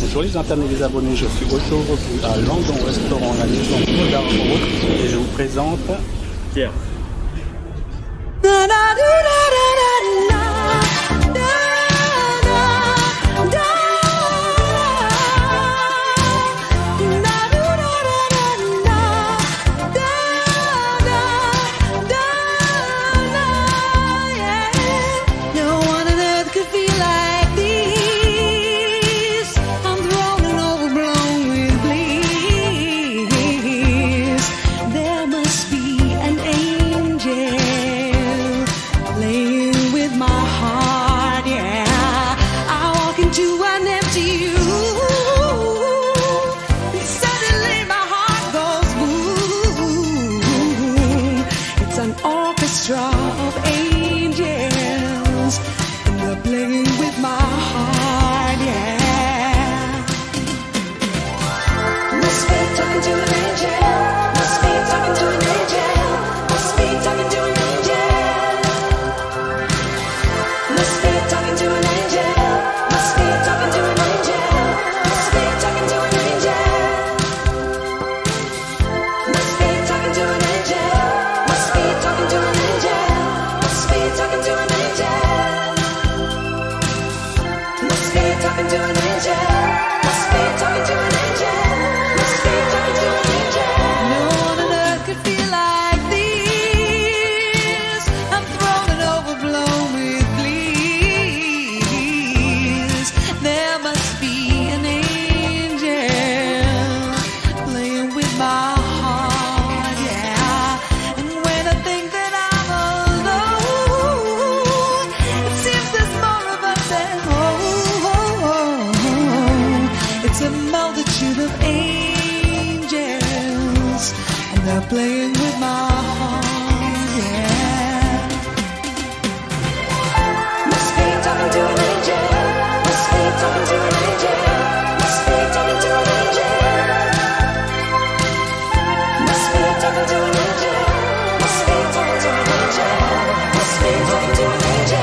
Bonjour les internautes et les abonnés, je suis aujourd'hui à Langon Restaurant, la maison Claude Darros, et je vous présente Pierre. Of angels, and they're playing with my heart, yeah. Must be talking to an angel. Must be talking to an angel. Must be talking to an angel. Must be talking to an angel. Must be talking to an angel. Must be talking to an angel. Must be talking to an angel. Must be talking to an angel. Talking to an angel. Must be talking to an angel. Must be talking to an angel. Must be talking to an angel. No one on earth could feel like this. I'm thrown and overblown with bliss. There must be an angel playing with my heart, yeah. And when I think that I'm alone, it's a multitude of angels, and they're playing with my heart, yeah. Must be talking to an angel. Must be talking to an angel. Must be talking to an angel. Must be talking to an angel. Must be talking to an angel. Must be talking to an angel.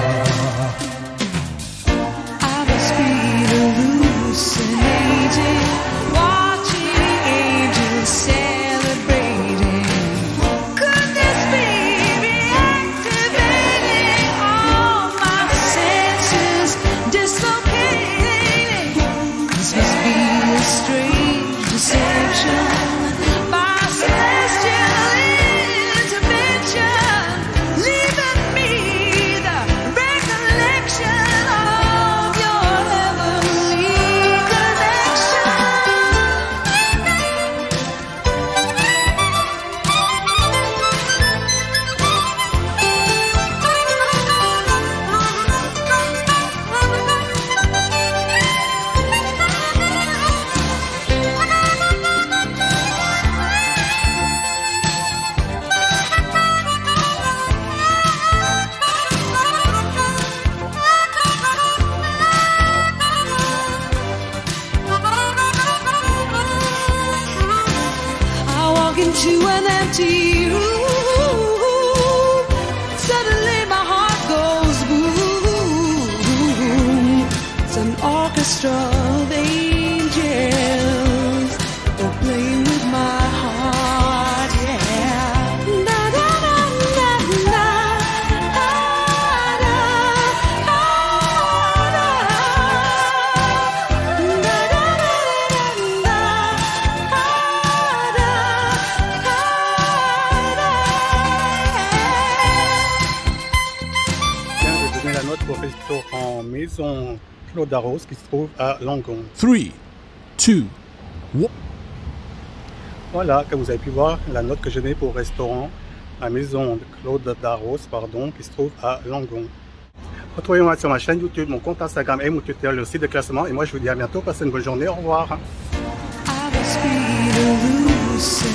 Watching angels celebrating. Could this be reactivating all my senses, dislocating? This must be a strange deception. My celestial intervention, leaving me the recollection of your heavenly. Into an empty room, suddenly my heart goes boom. It's an orchestra of angels, they're playing with my heart, yeah. Da da da da da, la note au restaurant Maison Claude Darros qui se trouve à Langon. 3, 2, 1. Voilà, comme vous avez pu voir, la note que je donne pour le restaurant la Maison de Claude Darros, pardon, qui se trouve à Langon. Retrouvez-moi sur ma chaîne YouTube, mon compte Instagram et mon Twitter, le site de classement. Et moi, je vous dis à bientôt. Passez une bonne journée. Au revoir.